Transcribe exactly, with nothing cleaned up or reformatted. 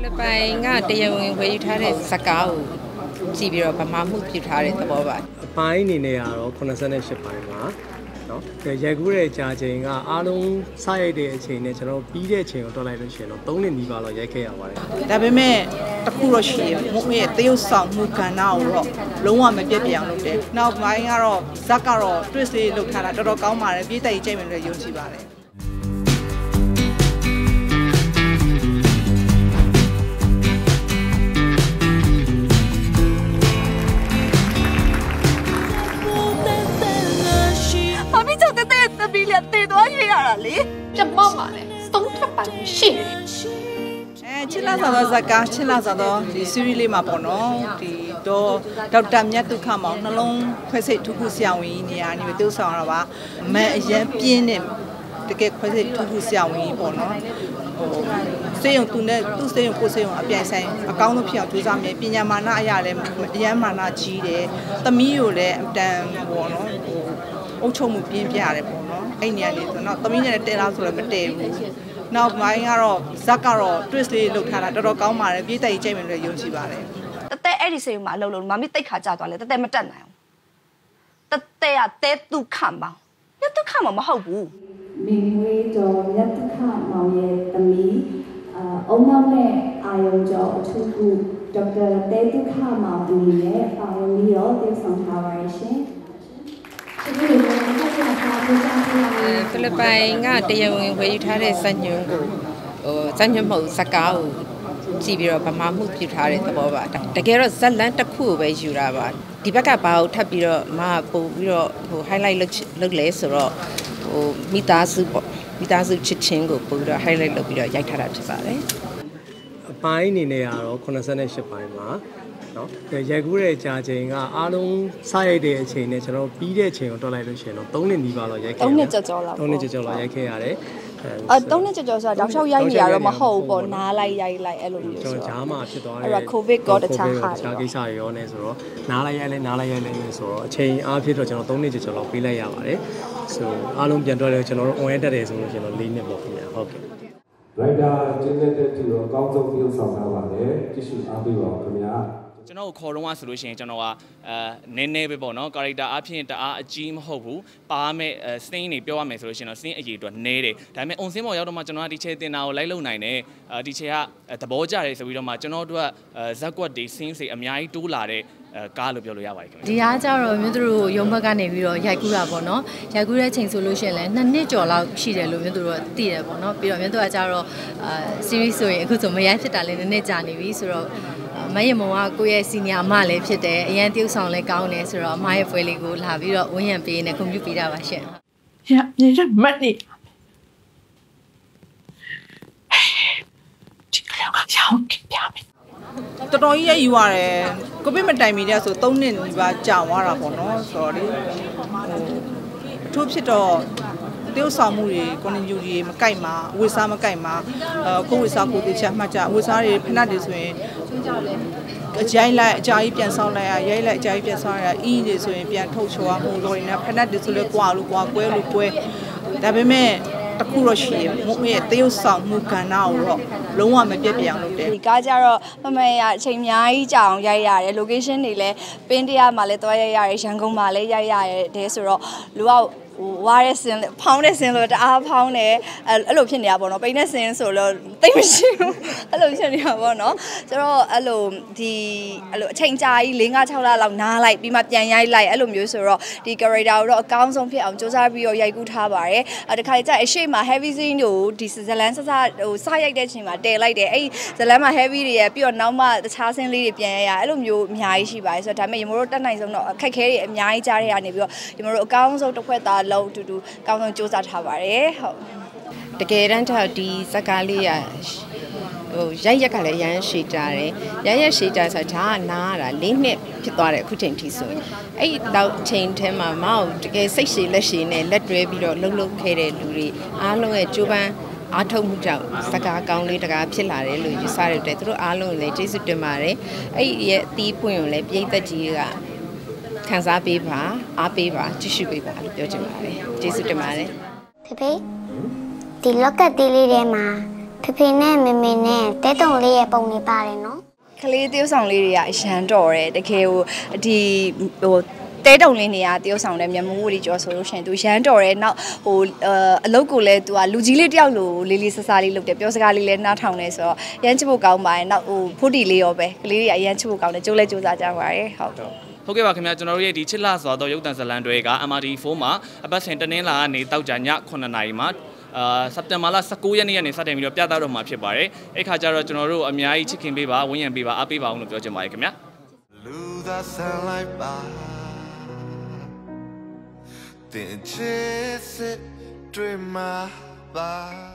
လစ်ပိုင်ကတရားဝင်ဝယ်ယူထားတဲ့ဇကားကိုကြည့်ပြီးတော့ဗမာမှုပြုထားတဲ့သဘောပါအပိုင်းအနေနဲ့ကတော့ခုနှစ်ဆယ့်ရှစ်ပိုင်းမှာနော်ရိုက်ကူးတဲ့ကြာချိန်ကအားလုံးစရိုက်တဲ့အချိန်နဲ့ကျွန်တော်ပြီးတဲ့အချိန်ကိုတွက်လိုက်လို့ရှိရင်တော့သုံးနှစ်နီးပါးလောက်ရိုက်ခဲ့ရပါတယ်ဒါပေမဲ့တခုတော့ရှိရမုံရဲ့တရုတ်ဆောင်မှုကဏ္ဍကိုတော့လုံးဝမပြတ်ပြအောင်လုပ်တယ်နောက်ပိုင်းကတော့ဇက်ကတော့ twist လေးလုပ်ထားတာတော်တော်ကောင်းပါတယ်ပြည်သက်ကြီးကြိုက်မယ်လို့ယုံကြည်ပါတယ်တေသွားရရတာလေပြတ်မောက်ပါလေသုံးထပ်ပါရှိတယ်အဲချစ်လာသောဇကာချစ်လာသောဒီ series လေးမှာပေါ့နော်ဒီတော့ဒေါက်တာမြတ်ဒုက္ခမောင်နှလုံးခွဲစိတ်ထူးထူးဆရာဝန်ကြီးနေရာနေတိုးဆောင်ရတာပါအမှန်အရင်ပြင်းတဲ့တကယ်ခွဲစိတ်ထူးထူးဆရာဝန်ကြီးပေါ့နော်ဟိုစေယုံသူနဲ့သူ့စေယုံကိုစေယုံအပြိုင်ဆိုင်အကောင်းဆုံးဖြစ်အောင်ကြိုးစားမယ်ပညာမာနအရာလည်းအရန်မာနကြီးတယ်သမီးကိုလည်းအတန်ပေါ့နော်ဟိုအုပ်ချုပ်မှုပြင်းပြရတယ်ပေါ့နော်အဲ့နေရာလေးဆိုတော့သမီးနဲ့တဲလားဆိုတော့မတဲဘူးနောက်ပိုင်းကတော့ဇက်ကတော့ twist လေးလုပ်ထားတာတော်တော်ကောင်းပါတယ်ပြည်သက်ကြီးကြိုက်မယ်လို့ယုံကြည်ပါတယ်တတဲအဲ့ဒီစိတ်မှာအလုပ်လုပ်မမတိတ်ခါကြသွားလဲတတဲမတက်နိုင်အောင်တတဲကတဲဒုက္ခမောင်မြတ်ဒုက္ခမောင်မဟုတ်ဘူးမင်းဝေးတော်မြတ်ဒုက္ခမောင်ရဲ့သမီးအုံနောက်နဲ့အာယုံကျော်အထူးကူဒေါက်တာတဲဒုက္ခမောင်အနေနဲ့ပါဝင်ပြီးတော့တည်ဆောင်ထားပါရရှင်ဖိလစ်ပိုင်ကတရားဝင်ဝယ်ယူထားတဲ့စံညွှန်းကိုဟိုစံညွှန်းမဟုတ်ဇကားကိုကြည့်ပြီးတော့ဗမာမှုပြုထားတဲ့သဘောပါတကယ်တော့ဇက်လန်တစ်ခုကိုပဲယူတာပါဒီဘက်ကဘာကိုထပ်ပြီးတော့မပို့ပြီးတော့ဟို highlight လုပ်လုပ်လဲဆိုတော့ဟိုမိသားစုပေါ့မိသားစုချစ်ချင်းကိုပို့ပြီးတော့ highlight လုပ်ပြီးတော့ရိုက်ထားတာဖြစ်ပါတယ်အပိုင်းအနေနဲ့ကတော့ခုနှစ်ဆယ့်ရှစ်ပိုင်းမှာနော်ရိုက်ကူးတဲ့ကြာချိန်ကအားလုံးစရိုက်တဲ့အချိန်နဲ့ကျွန်တော်ပြီးတဲ့အချိန်ကိုတွက်လိုက်လို့ရှိရင်တော့သုံးနှစ်နီးပါးလောက်ရိုက်ခဲ့ရတယ်သုံးနှစ်ကျော်ကျော်လောက်သုံးနှစ်ကျော်ကျော်လောက်ရိုက်ခဲ့ရတယ်အဲသုံးနှစ်ကျော်ကျော်ဆိုတာတောက်လျှောက်ရိုက်နေရတော့မဟုတ်ဘူးပေါ့နားလိုက်ရိုက်လိုက်အဲ့လိုမျိုးဆိုတော့ဂျားမှာဖြစ်သွားတယ်အဲ့တော့ covid ကောတခြားဟာတခြားကိစ္စတွေရောနေဆိုတော့နားလိုက်ရိုက်လဲနားလိုက်ရိုက်လဲနေဆိုတော့အချိန်အားဖြင့်တော့ကျွန်တော်သုံးနှစ်ကျော်ကျော်လောက်ပေးလိုက်ရပါတယ်ဆိုအားလုံးပြန်တွက်လဲကျွန်တော်တို့ on air တက်တယ်ဆိုလို့ရှိရင်တော့လေးနှစ်ပေါ့ခင်ဗျာဟုတ်ကဲ့ရိုက်တာကျင်းတဲ့တဲ့သူတော့အကောင်းဆုံးပြုဆောင်ထားပါတယ်ကြည့်ရှုအားပေးပါခင်ဗျာကျွန်တော်ခေါ်တော့ဆိုလို့ရှိရင်ကျွန်တော်ကအဲနည်းနည်းပဲပေါ့နော် character အဖြစ်တအားအကြီးမဟုတ်ဘူးပါမဲ့ scene တွေပြောရမယ်ဆိုလို့ရှိရင်တော့ scene အရေးအတွက်နည်းတယ်ဒါပေမဲ့ on scene ပေါ်ရောက်တော့မှကျွန်တော်ကဒီချေတင်တာကိုလိုက်လုံနိုင်တယ်ဒီချေကသဘောကျတယ်ဆိုပြီးတော့မှကျွန်တော်တို့ကဇက်ကွက်တွေ scene တွေအများကြီးတိုးလာတဲ့ကားလို့ပြောလို့ရပါတယ်ခင်ဗျဒီအားကြတော့မြို့သူတို့ရုံဘက်ကနေပြီးတော့ရိုက်ကူးတာပေါ့နော်ရိုက်ကူးတဲ့ချိန်ဆိုလို့ရှိရင်လည်းနှစ်နှစ်ကျော်လောက်ရှိတယ်လို့မြို့သူတို့သိတယ်ပေါ့နော်ပြီးတော့မြို့သူကကြတော့အာ series ဆိုရင်အခုဆိုမရိုက်ဖြစ်တာလည်းနည်းနည်းကြာနေပြီဆိုတော့မယမုံကကိုယ့်ရဲ့ senior အမလည်းဖြစ်တယ်အရန်တယောက်ဆောင်လည်းကောင်းတယ်ဆိုတော့အမရဲ့ပွဲလေးကိုလာပြီးတော့ဝန်းရံပေးနေကွန်ပျူတာပေးတာပါရှင်ရမြေရမတ်နေဒီကလေးကရောင်းကြပြမယ်တော်တော်ကြီးရယူရတယ်ကိုဗစ်မတိုင်မီတဲ့ဆိုသုံးနှစ်နီးပါးကြာသွားတာပေါ့နော်ဆိုတော့လေဟိုအထူးဖြစ်တော့တရုတ်ဆောင်မှုတွေကွန်တင်ယူတွေမကိုက်မှာဝေစားမကိုက်မှာအဲကိုဝေစားကိုတေချာမှတ်ကြဝေစားတွေဖက်နှက်တွေဆိုရင်အကြိုက်လိုက်အကြာကြီးပြန်ဆောင်းလိုက်ရရိုက်လိုက်အကြာကြီးပြန်ဆောင်းရအီးတွေဆိုရင်ပြန်ထုတ်ချောရမှုလို့နေဖက်နှက်တွေဆိုလဲကွာလို့ကွာကွဲလို့ကွဲဒါပေမဲ့တခုတော့ရှိရမုံရဲ့တရုတ်ဆောင်မှုကဏ္ဍကိုတော့လုံးဝမပြတ်ပြအောင်လုပ်တယ်ဒီကားကြတော့မမရအချိန်အများကြီးကြာအောင်ရိုက်ရတယ် location တွေလည်းပင်းတရားမှာလည်းသွားရိုက်ရတယ်ရန်ကုန်မှာလည်းရိုက်ရတယ်ဆိုတော့လူကဟိုဝါရဲစင်ဖောင်းတဲ့စင်လို့တအားဖောင်းတယ်အဲ့လိုဖြစ်နေတာပေါ့နော်ပိန်တဲ့စင်ဆိုတော့တိတ်မရှိဘူးအဲ့လိုဖြစ်နေတာပေါ့နော်ဆိုတော့အဲ့လိုဒီအဲ့လိုအချိန်ကြာကြီး၄၅၆လလောက်နားလိုက်ပြီးမှပြန်ရိုက်လိုက်အဲ့လိုမျိုးဆိုတော့ဒီ character ကိုတော့အကောင်းဆုံးဖြစ်အောင်စူးစမ်းပြီးတော့ရိုက်ကူးထားပါတယ်အဲ့ဒီခါကျအရှိမ heavy scene ကိုဒီဇလန်ဆဆဟိုစရိုက်တဲ့အချိန်မှာတည်လိုက်တယ်အဲ့ဇလန်မှာ heavy တွေရပြီးတော့နောက်မှတခြားဆင်းလေးတွေပြန်ရရအဲ့လိုမျိုးအများကြီးရှိပါတယ်ဆိုတော့ဒါပေမဲ့ရမို့တို့တက်နိုင်ဆုံးတော့အခက်ခဲတွေအများကြီးကြားရတာနေပြီးတော့ရမို့တို့အကောင်းဆုံးတစ်ခွက်သားလုံးတူတူကောင်းဆုံးစူးစမ်းထားပါတယ်ဟုတ်တကယ်တမ်းတော့ဒီဇကားလေးရဟိုရိုက်ရက်ကလည်းရမ်းရှည်ကြတယ်ရိုက်ရက်ရှည်ကြဆိုတော့ဒါကနားရတာလေးနှစ်ဖြစ်သွားတယ်အခုချိန်ထိဆိုရင်အဲ့တော့ချိန်ထဲမှာမအောင်တကယ်စိတ်ရှည်လက်ရှည်နဲ့လက်တွဲပြီးတော့လှုပ်လှုပ်ခဲ့တဲ့လူတွေအားလုံးရဲ့ကြိုးပမ်းအားထုတ်မှုကြောင့်စကားကောင်းလေးတကားဖြစ်လာတယ်လို့ယူဆရတဲ့သူတို့အားလုံးလည်းကျေးဇူးတင်ပါတယ်အဲ့ဒီရဲ့အသီးပွင့်ကိုလည်းပြည်သက်ကြီးကခံစားပေးပါအားပေးပါကြည့်ရှုပေးပါလို့ပြောချင်ပါတယ်ကျေးဇူးတင်ပါတယ်ဖေဖေဒီလောက်ကတိလေးထဲမှာဖေဖေနဲ့မေမေနဲ့တဲတုံလေးရဲ့ပုံနေပါတယ်နော်ကလေးတယောက်ဆောင်လေးတွေကအရန်တော်တယ်တကယ်ကိုဒီဟိုတဲတုံလေးနေရတယောက်ဆောင်တဲ့မြန်မာမိုးတွေကြောဆိုလို့ရှင်သူရန်တော်တယ်နောက်ဟိုအလုပ်ကိုလည်းသူကလူကြီးလေးတယောက်လိုလေးလေးဆဆလေးလုပ်တယ်ပြောစကားလေးလည်းနားထောင်နေဆိုတော့ရမ်းချစ်ဖို့ကောင်းပါတယ်နောက်ဟိုဖိုတီလေးရောပဲကလေးတွေကအရန်ချစ်ဖို့ကောင်းတယ်ကြိုးလဲကြိုးစားကြပါတယ်ဟုတ်ဟုတ်ကဲ့ပါခင်ဗျာကျွန်တော်တို့ရဲ့ဒီချစ်လာစွာသောရုပ်သံဇာတ်လမ်းတွေက M R T fourမှာအပတ်စဉ်တနင်္လာကနေတောက်ကြညnineနာရီမှာအာစက်တင်ဘာလnineteenရက်နေ့ကနေစတင်ပြီးတော့ပြသတော့မှာဖြစ်ပါတယ်အဲ့ခါကျတော့ကျွန်တော်တို့အများကြီးချစ်ခင်ပေးပါဝန်းရံပေးပါအားပေးပါအောင်လို့ပြောချင်ပါတယ်ခင်ဗျာလူသာဆန်လိုက်ပါတင်ချစ်စစ်တွေ့မှာပါ